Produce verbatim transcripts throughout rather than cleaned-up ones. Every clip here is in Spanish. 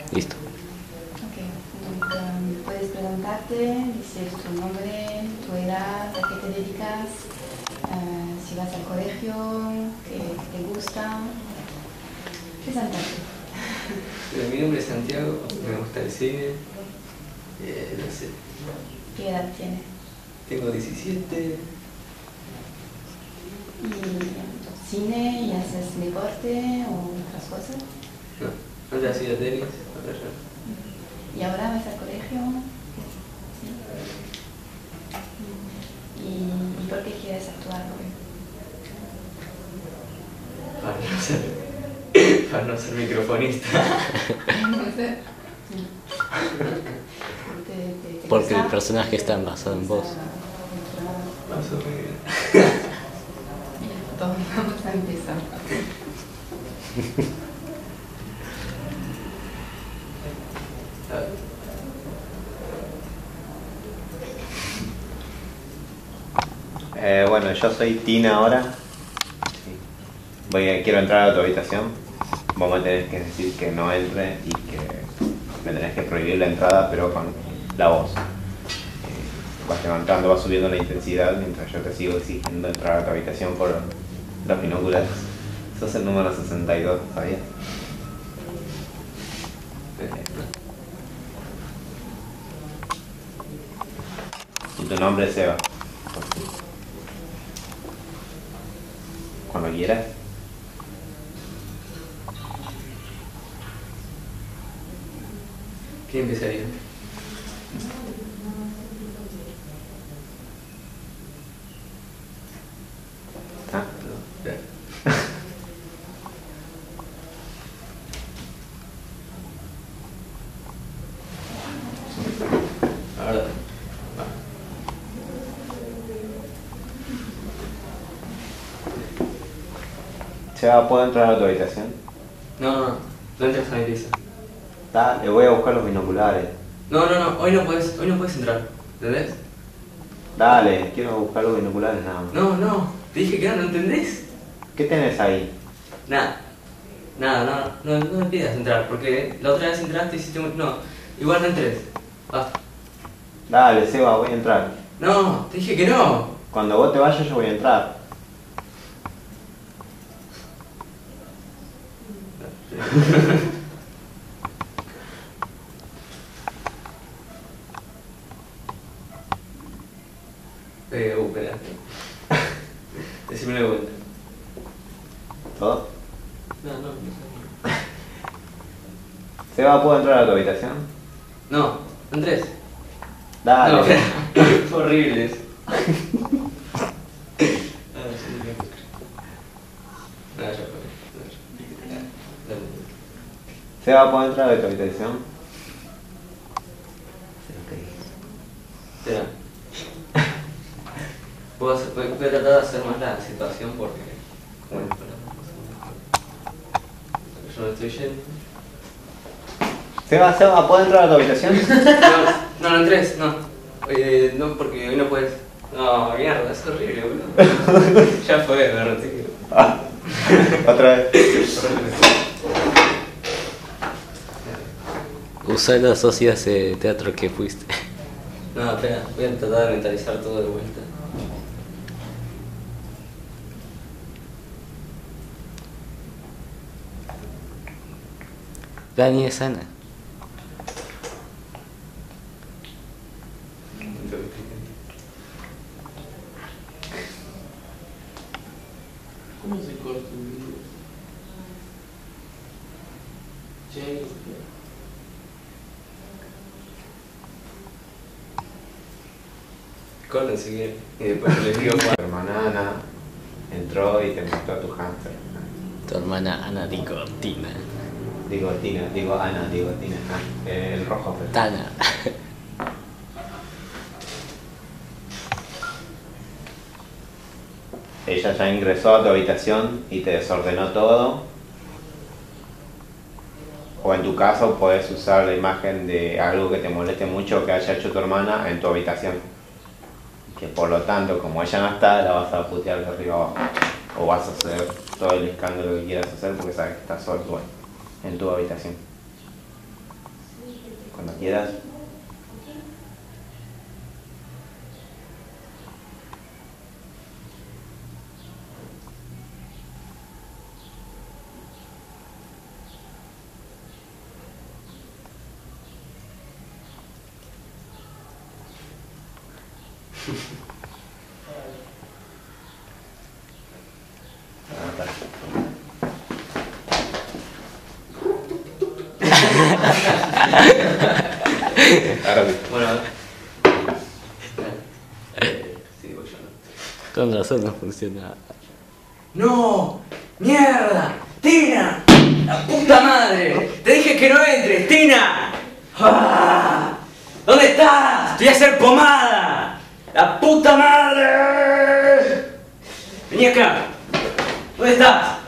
Listo. Ok, donc um, puedes presentarte, decir tu nombre, tu edad, a qué te dedicas, uh, si vas al colegio, qué, qué te gusta. Presentarte. Mi nombre es Santiago, me gusta el cine, eh, no sé. ¿Qué edad tienes? Tengo diecisiete. ¿Y cine y haces deporte o otras cosas? No, antes hacía tenis, ahora ya. ¿Y ahora vas al colegio? ¿Sí? ¿Y, ¿Y por qué quieres actuar hoy? Para no ser, para no ser microfonista. No sé. Te, te, te Porque gusta, el personaje está basado en vos. Más o menos. Todo, vamos a empezar. Eh, bueno, yo soy Tina ahora. Sí. Voy a, quiero entrar a tu habitación. Vos me tenés que decir que no entre y que me tenés que prohibir la entrada, pero con la voz. Eh, vas levantando, vas subiendo la intensidad mientras yo te sigo exigiendo entrar a tu habitación por los binoculares. Sos el número sesenta y dos, ¿sabías? Y tu nombre es Seba. Cuando quieras. ¿Quién empezaría? ¿Ah? No, ya. Ahora. Va. Seba, ¿puedo entrar a tu habitación? No, no, no, no entres a mi pieza. Dale, voy a buscar los binoculares. No, no, no, hoy no puedes, hoy no puedes entrar, ¿entendés? Dale, quiero buscar los binoculares nada más. No, no, te dije que no, ¿no entendés? ¿Qué tenés ahí? Nada, nada, no, no, no me pidas entrar, porque la otra vez entraste y hiciste un... No, igual no entres, basta. Dale, Seba, voy a entrar. No, te dije que no. Cuando vos te vayas yo voy a entrar. Eh, uh, espera. Decímelo de vuelta. ¿Todo? No, no, no. Seba, ¿puedo entrar a tu habitación? No, no entres. Dale. No, espera. Fue horrible eso. Ah, sí, no, no, ya fue. No, dale. Seba, ¿puedo entrar a tu habitación? Espera. Voy a, hacer- voy a tratar de hacer más la situación porque... Bueno, para yo no estoy yendo. Seba, Seba, ¿puedo entrar a tu habitación? No, no, no entres, no. Oye, no, porque hoy no puedes. No, mierda, es horrible, boludo. Ya fue, me retiro. Ah, otra vez. Usa la sociedad de teatro que fuiste. No, espera, voy a tratar de mentalizar todo de vuelta. Dani es Ana. ¿Cómo se corta un video? Che, corta enseguida y después yo les digo Tu cuál. hermana Ana entró y te mostró a tu hámster. Tu hermana Ana Digotina. Digo Tina, digo Ana, digo Tina. Ah, el rojo. Pero. Tana. Ella ya ingresó a tu habitación y te desordenó todo. O en tu caso puedes usar la imagen de algo que te moleste mucho que haya hecho tu hermana en tu habitación. Que por lo tanto, como ella no está, la vas a putear de arriba abajo. O vas a hacer todo el escándalo que quieras hacer porque sabes que estás solo tú en tu habitación. quieras. Ahora sí. Bueno, eh, sí, voy yo, ¿no? Con razón no funciona. ¡No! ¡Mierda! ¡Tina! ¡La puta madre! ¡Te dije que no entres, Tina! ¡Ah! ¿Dónde estás? ¡Te voy a hacer pomada! ¡La puta madre! Vení acá. ¿Dónde estás?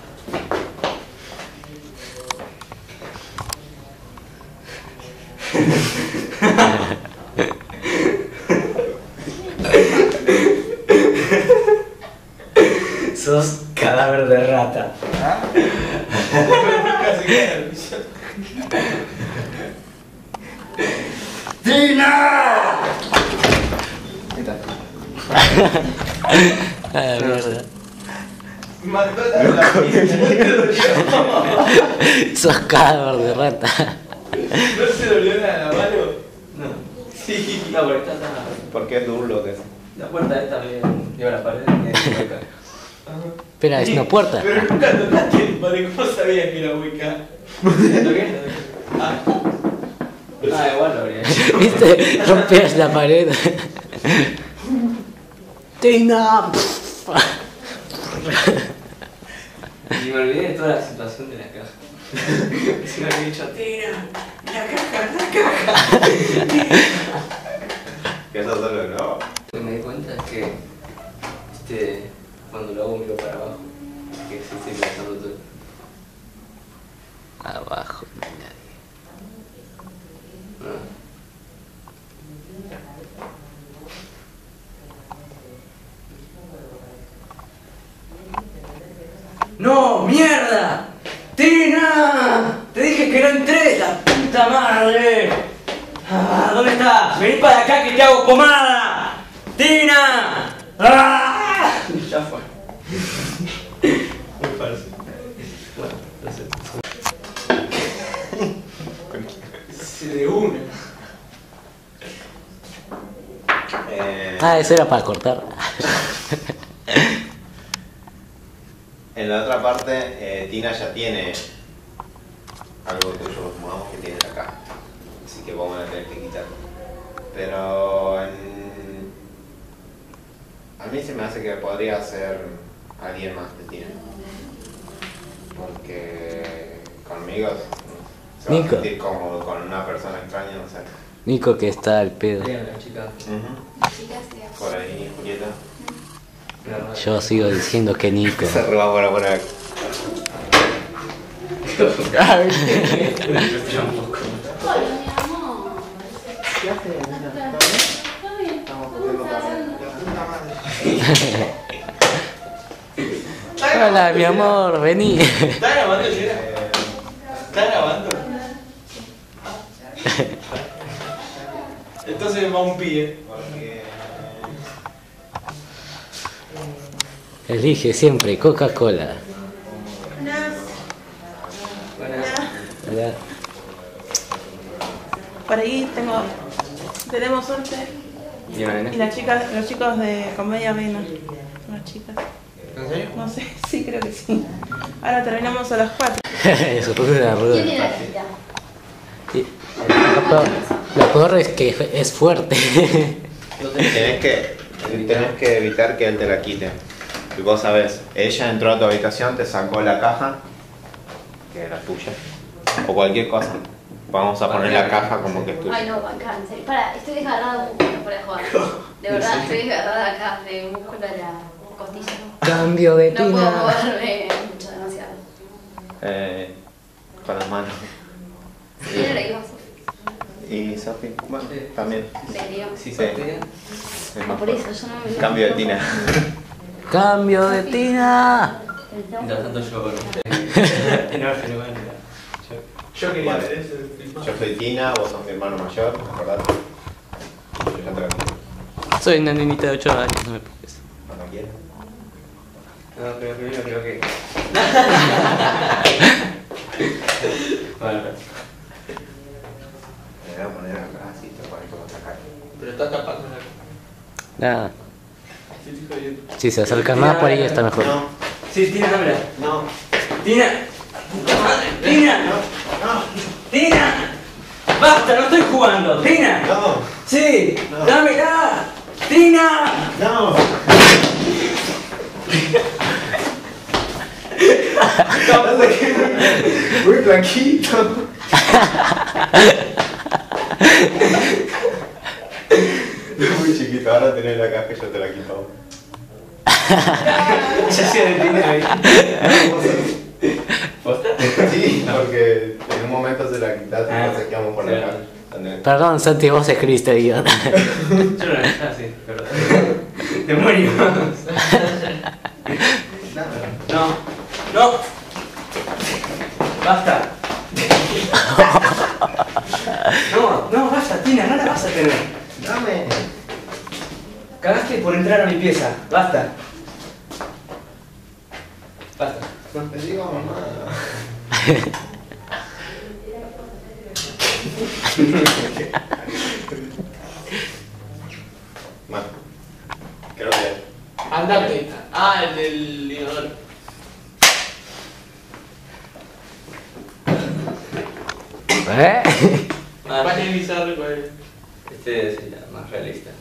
Sos cadáver de rata. ¡Tina! Ah, mierda. Mató a la Sos cadáver de rata. ¿No se dolió nada la mano? No. Sí. No, porque está, está. Porque es duro que es. La puerta esta me lleva a la pared y me deja acá. Espera, es una puerta. Pero nunca tocaste el padre, ¿cómo sabías que era Wicca? ¿Está bien? Ah, Ah, igual lo habría hecho. ¿Viste? Rompías la pared. ¡Tina! Y me olvidé de toda la situación de la caja. Si me había dicho, Tina, la caja, la caja. Que eso solo no. Lo que me di cuenta es que este, cuando lo hago miro para abajo, que sí estoy pensando todo. Abajo no hay nadie. Ah. ¡No! ¡Mierda! ¡Tina! Te dije que no entré, la puta madre. Ah, ¿dónde estás? Vení para acá que te hago pomada. ¡Tina! ¡Ah! Ya fue. muy falso. Bueno, entonces. Se de una. Eh, Ah, eso era para cortar. en la otra parte, eh, Tina ya tiene algo tuyo, supongamos que tiene la caja. Así que vamos a tener que quitarlo. Pero en... a mí se me hace que podría ser alguien más de Tina. Porque conmigo se va a Nico. sentir cómodo con una persona extraña, no sé. Nico que está al pedo. Vean la chica. Ujú. Chicas, digamos. Por ahí, Julieta. La rata. Yo sigo diciendo que Nico. Se roba por por acá. Yo un poco. Hola, mi amor. ¿Qué haces? ¿Todo bien? Estamos ¿Cómo comiendo estás? la puta madre. Hola, mi amor, vení. ¿Está grabando, Yera? ¿Está grabando? Entonces va un pie. Porque... Elige siempre Coca-Cola. Buenas. Hola. Por ahí tengo, tenemos suerte. ¿Y una nena? Y las chicas, los chicos de Comedia Vena. Las chicas. ¿En serio? No sé, sí, creo que sí. Ahora terminamos a las cuatro. Eso fue una ruda. ¿Quién era la cita? Y Lo peor, lo peor es que es fuerte. Tenés que, tenés que evitar que él te la quite. Y vos sabés, ella entró a tu habitación, te sacó la caja, que era tuya, o cualquier cosa. Vamos a poner la caja como que es tuya. Ay, no, acá, en serio. Para, estoy desgarrada un músculo por jugar. De verdad, estoy desgarrada acá de un músculo de la costilla. Cambio de No puedo tina. moverme mucho, demasiado. Eh, con las manos. ¿Quién era Iván? Y Sofi, bueno, Sí. también. De Leo. Si Sí. sortea. Es más Por eso fuerte. yo no me Cambio de tina. Cambio de tina. Mientras tanto yo con ustedes. No, fenomenal. Yo quería Vale. ver eso. Yo soy Tina, vos sos mi hermano mayor, acordate. Yo ya te lo dije. Soy una nenita de ocho años, no me preocupes. Cuando quieras. No, pero primero creo que. Bueno, Me voy a poner acá, así te pones como acá. Pero está tapando la. Nada. Sí, estoy jodiendo. Si se acerca más por ahí está mejor. No, sí, Tina, habla. no, Tina. Puta madre. Tina. no, Tina. Basta, no estoy jugando. Tina. no, Sí. No. Dámela. Tina. no. Muy blanquito. Muy chiquito, ahora tenés la caja y yo te la quito. Ya se detiene ahí. Sí, porque en un momento se la quitaste y Ah, nos saqueamos por sí. la caja. ¿Entendés? Perdón, Santi, vos es Cristo, idiota. Yo no era. Ah, sí, perdón. Demonios. No. No. Basta. No, no, basta, Tina, no la vas a tener. Dame. Cagaste por entrar a mi pieza. Basta. Basta. No te digo mamá. Bueno, creo que. Andate. Ah, el del inodoro. ¿Eh? Capaz que es bizarro con él. Este sería más realista.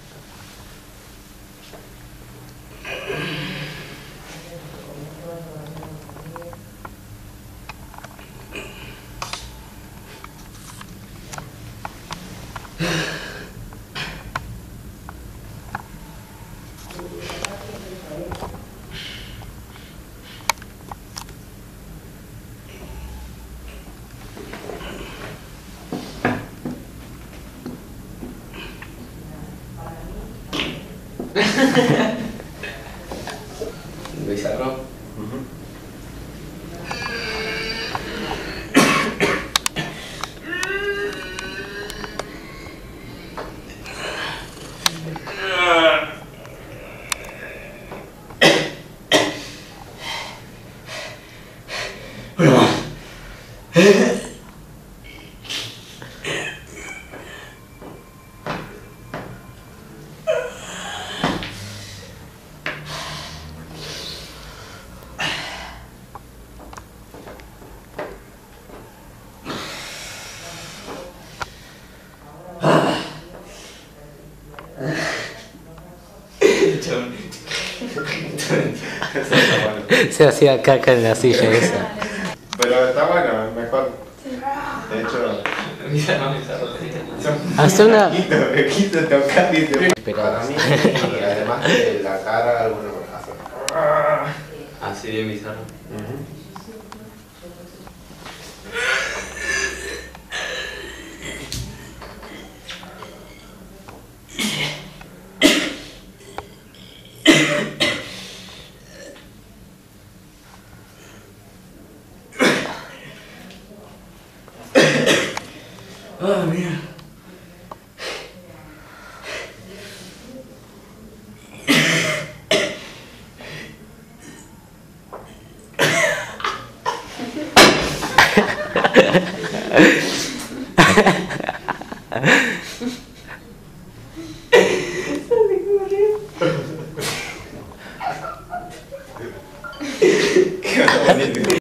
Bizarro. Se hacía caca en la silla esa. Pero está bueno, mejor. De hecho, Bizarro, bizarro. Hace una... quito, me quito tocar y te. Pero- Para mí, y además de la cara, alguna cosa. Así bien bizarro. Ah, mira.